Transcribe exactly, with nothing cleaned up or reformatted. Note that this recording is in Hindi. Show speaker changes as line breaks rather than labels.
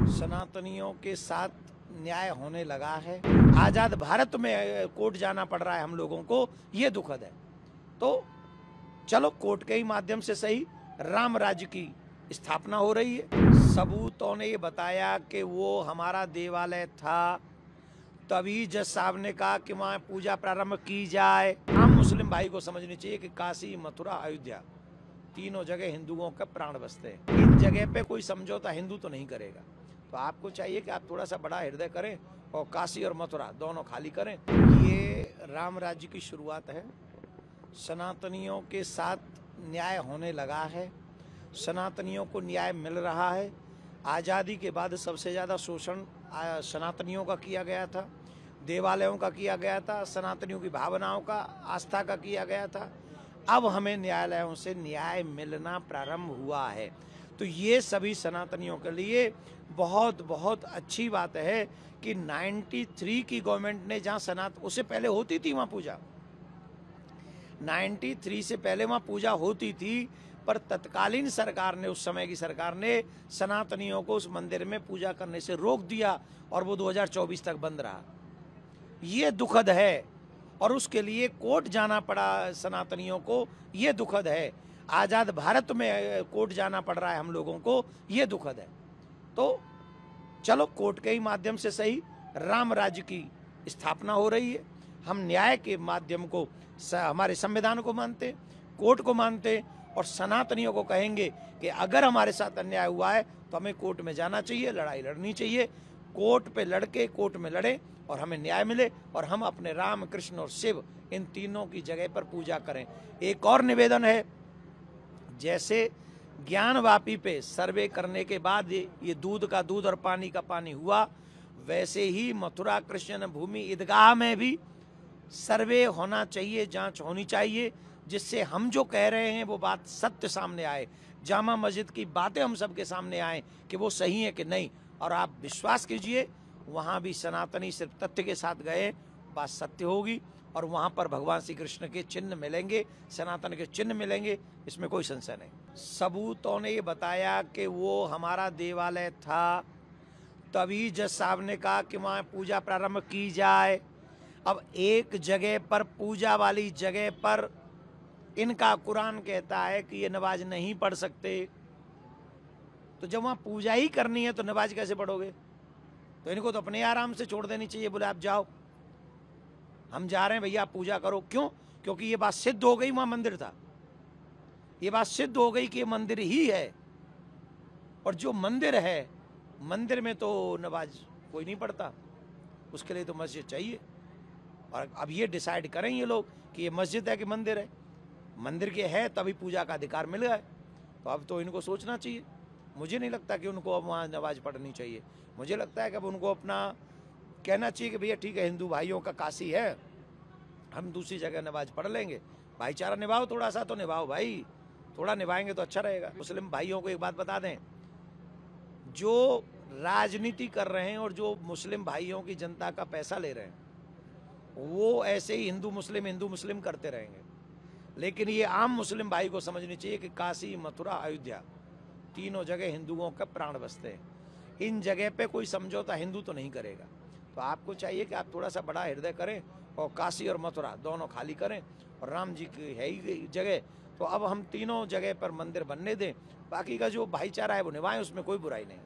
सनातनियों के साथ न्याय होने लगा है। आजाद भारत में कोर्ट जाना पड़ रहा है हम लोगों को, ये दुखद है। तो चलो कोर्ट के ही माध्यम से सही राम राज्य की स्थापना हो रही है। सबूतों ने ये बताया कि वो हमारा देवालय था, तभी जज साहब ने कहा कि वहाँ पूजा प्रारंभ की जाए। आम मुस्लिम भाई को समझनी चाहिए कि काशी, मथुरा, अयोध्या तीनों जगह हिंदुओं का प्राण बसते हैं। इन जगह पे कोई समझौता हिंदू तो नहीं करेगा। तो आपको चाहिए कि आप थोड़ा सा बड़ा हृदय करें और काशी और मथुरा दोनों खाली करें। ये राम राज्य की शुरुआत है। सनातनियों के साथ न्याय होने लगा है, सनातनियों को न्याय मिल रहा है। आज़ादी के बाद सबसे ज़्यादा शोषण सनातनियों का किया गया था, देवालयों का किया गया था, सनातनियों की भावनाओं का, आस्था का किया गया था। अब हमें न्यायालयों से न्याय मिलना प्रारंभ हुआ है। तो ये सभी सनातनियों के लिए बहुत बहुत अच्छी बात है कि तिरानवे की गवर्नमेंट ने जहाँ सनातन, उससे पहले होती थी वहाँ पूजा, तिरानवे से पहले वहाँ पूजा होती थी, पर तत्कालीन सरकार ने, उस समय की सरकार ने सनातनियों को उस मंदिर में पूजा करने से रोक दिया और वो दो हज़ार चौबीस तक बंद रहा। ये दुखद है और उसके लिए कोर्ट जाना पड़ा सनातनियों को, ये दुखद है। आज़ाद भारत में कोर्ट जाना पड़ रहा है हम लोगों को, ये दुखद है। तो चलो कोर्ट के ही माध्यम से सही राम राज्य की स्थापना हो रही है। हम न्याय के माध्यम को, हमारे संविधान को मानते, कोर्ट को मानते और सनातनियों को कहेंगे कि अगर हमारे साथ अन्याय हुआ है तो हमें कोर्ट में जाना चाहिए, लड़ाई लड़नी चाहिए। कोर्ट पे लड़के कोर्ट में लड़े और हमें न्याय मिले और हम अपने राम, कृष्ण और शिव इन तीनों की जगह पर पूजा करें। एक और निवेदन है, जैसे ज्ञानवापी पे सर्वे करने के बाद ये दूध का दूध और पानी का पानी हुआ, वैसे ही मथुरा कृष्ण भूमि ईदगाह में भी सर्वे होना चाहिए, जांच होनी चाहिए, जिससे हम जो कह रहे हैं वो बात सत्य सामने आए, जामा मस्जिद की बातें हम सबके सामने आए कि वो सही है कि नहीं। और आप विश्वास कीजिए, वहाँ भी सनातनी सिर्फ तथ्य के साथ गए, बात सत्य होगी और वहाँ पर भगवान श्री कृष्ण के चिन्ह मिलेंगे, सनातन के चिन्ह मिलेंगे, इसमें कोई संशय नहीं। सबूतों ने ये बताया कि वो हमारा देवालय था, तभी जज साहब ने कहा कि वहाँ पूजा प्रारंभ की जाए। अब एक जगह पर, पूजा वाली जगह पर इनका कुरान कहता है कि ये नमाज नहीं पढ़ सकते, तो जब वहाँ पूजा ही करनी है तो नमाज कैसे पढ़ोगे? तो इनको तो अपने आराम से छोड़ देनी चाहिए, बोले आप जाओ, हम जा रहे हैं भैया, आप पूजा करो। क्यों? क्योंकि ये बात सिद्ध हो गई, वहाँ मंदिर था, ये बात सिद्ध हो गई कि ये मंदिर ही है। और जो मंदिर है, मंदिर में तो नमाज कोई नहीं पढ़ता, उसके लिए तो मस्जिद चाहिए। और अब ये डिसाइड करें ये लोग कि ये मस्जिद है कि मंदिर है। मंदिर के है तभी पूजा का अधिकार मिल गया है, तो अब तो इनको सोचना चाहिए। मुझे नहीं लगता कि उनको अब वहाँ नमाज पढ़नी चाहिए। मुझे लगता है कि अब उनको अपना कहना चाहिए कि भैया ठीक है, हिंदू भाइयों का काशी है, हम दूसरी जगह नमाज पढ़ लेंगे। भाईचारा निभाओ, थोड़ा सा तो निभाओ भाई, थोड़ा निभाएंगे तो अच्छा रहेगा। मुस्लिम भाइयों को एक बात बता दें, जो राजनीति कर रहे हैं और जो मुस्लिम भाइयों की जनता का पैसा ले रहे हैं, वो ऐसे ही हिंदू मुस्लिम हिंदू मुस्लिम करते रहेंगे। लेकिन ये आम मुस्लिम भाई को समझनी चाहिए कि काशी, मथुरा, अयोध्या तीनों जगह हिंदुओं का प्राण बसते हैं। इन जगह पे कोई समझौता हिंदू तो नहीं करेगा। तो आपको चाहिए कि आप थोड़ा सा बड़ा हृदय करें और काशी और मथुरा दोनों खाली करें और राम जी की है ही जगह, तो अब हम तीनों जगह पर मंदिर बनने दें। बाकी का जो भाईचारा है वो निभाएं, उसमें कोई बुराई नहीं।